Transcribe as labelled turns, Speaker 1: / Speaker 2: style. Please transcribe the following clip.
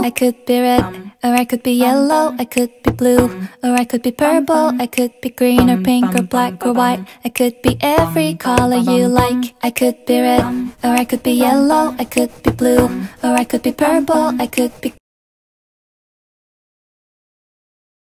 Speaker 1: I could be red, or I could be yellow, I could be blue, or I could be purple, I could be green or pink or black or white. I could be every color you like. I could be red, or I could be yellow, I could be blue, or I could be purple, I could be